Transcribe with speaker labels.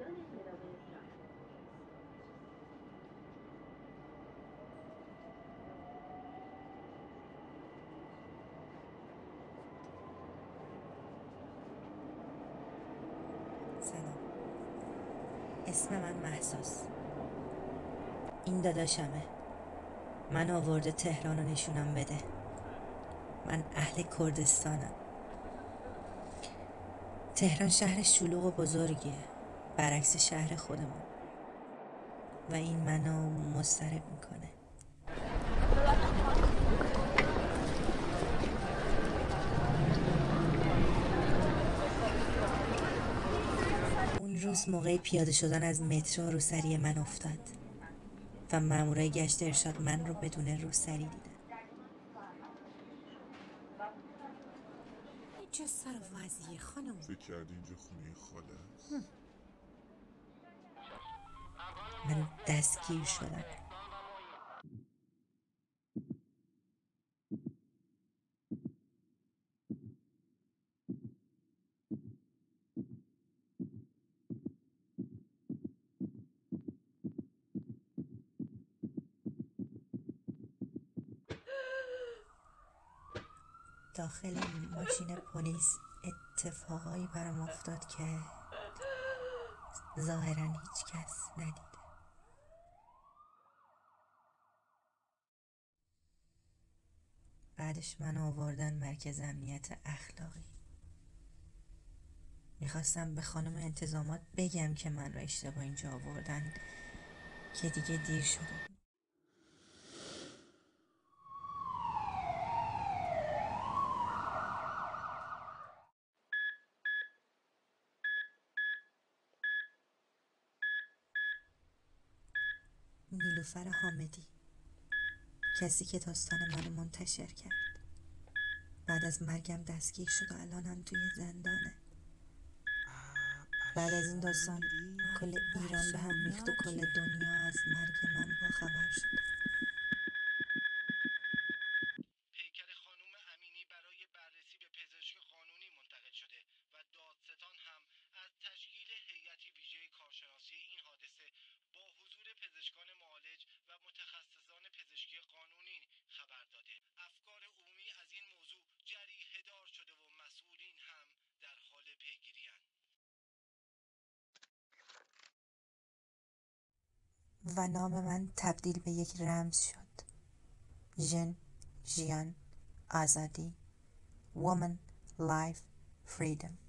Speaker 1: سلام، اسم من مهساست. این داداشمه. من آورده تهران رو نشونم بده. من اهل کردستانم. تهران شهر شلوغ و بزرگیه، برعکس شهر خودمون، و این منو مضطرب میکنه. اون روز موقع پیاده شدن از مترو روسری من افتاد و مامورای گشت ارشاد من رو بدون روسری دیدن. چه سر و وضعیه خانم؟
Speaker 2: فکر کردی اینجا خونه خاله است؟
Speaker 1: من دستگیر شدم. داخل ماشین پلیس اتفاقایی برام افتاد که ظاهرا هیچ کس ندیده. بعدش من آوردن مرکز امنیت اخلاقی. میخواستم به خانم انتظامات بگم که من را اشتباه اینجا آوردن، که دیگه دیر شده بود. نیلوفر حامدی، کسی که داستان منو منتشر کرد، بعد از مرگم دستگیر شد و الانم توی زندانه. بعد از این داستان کل ایران به هم ریخت و کل دنیا از مرگ من با خبر شد.
Speaker 3: پیکر خانم امینی برای بررسی به پزشک قانونی منتقل شده و دادستان هم از تشکیل هیئتی ویژه کارشناسی این حادثه با حضور پزشکان معالج و متخصصان پزشکی قانونی خبر داده. افکار عمومی از این موضوع جریحه دار شده و مسئولین هم در حال پیگیری اند.
Speaker 1: و نام من تبدیل به یک رمز شد. ژن، ژیان، آزادی، woman, life, freedom.